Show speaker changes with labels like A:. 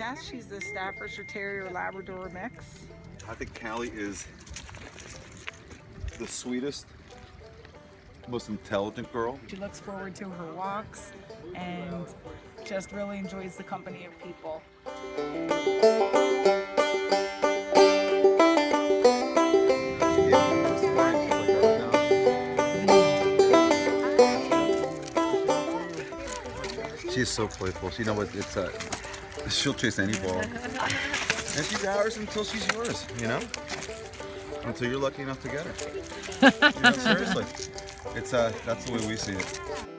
A: Jess. She's the Staffordshire Terrier Labrador mix.
B: I think Callie is the sweetest, most intelligent girl.
A: She looks forward to her walks and just really enjoys the company of people.
B: She's so playful. You know what? She'll chase any ball, and she's ours until she's yours. You know, until you're lucky enough to get her. You know, seriously, that's the way we see it.